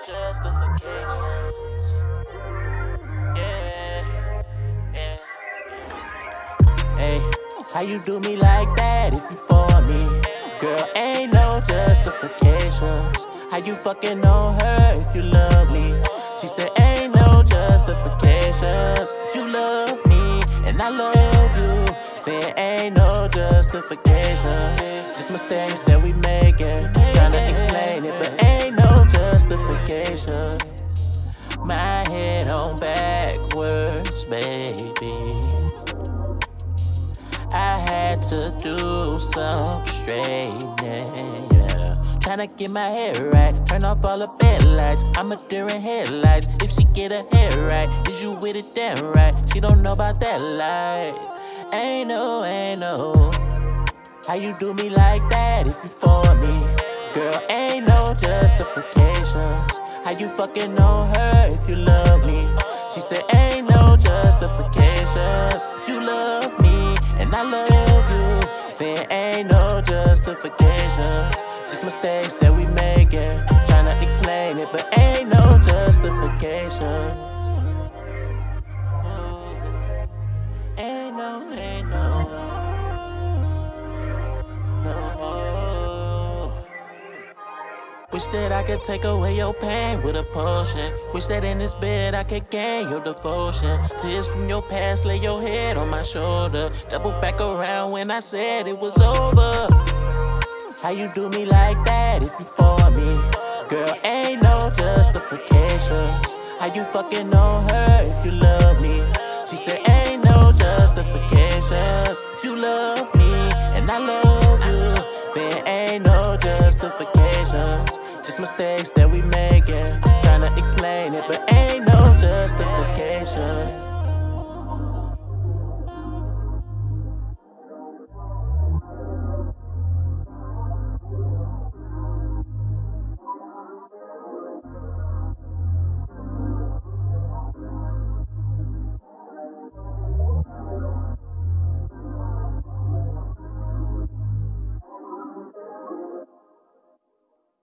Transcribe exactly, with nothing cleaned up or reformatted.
justification. Yeah, yeah. Hey, how you do me like that if you for me? Girl, ain't no justifications. How you fucking on her if you love me? She said ain't no justifications. You love me and I love you. There ain't no justifications. Just mistakes that we making. Tryna explain it, but ain't no justification. My head on backwards, baby. I had to do some straightening, yeah. Tryna get my head right, turn off all the bed lights. I'm a deer in headlights. If she get her head right, is you with it damn right? She don't know about that life. Ain't no, ain't no. How you do me like that if you for me? Girl, ain't no justifications. How you fucking on her if you love me? She said ain't no justifications. You love me and I love you. There ain't no justifications. Just mistakes that we making. Tryna explain it, but ain't no justification. Ain't no, ain't no. No. Wish that I could take away your pain with a potion. Wish that in this bed I could gain your devotion. Tears from your past, lay your head on my shoulder. Double back around when I said it was over. How you do me like that if you for me? Girl, ain't no justifications. How you fucking on her if you love me? She said ain't no justifications. You love me and I love you. There ain't no justifications. Just mistakes that we making. Tryna explain it, but ain't no justification.